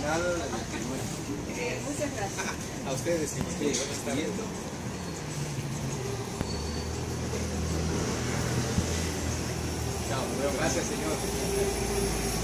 entrada del matrimonio. Muchas gracias. A ustedes, sí, buenas tardes. Chao, gracias, señor.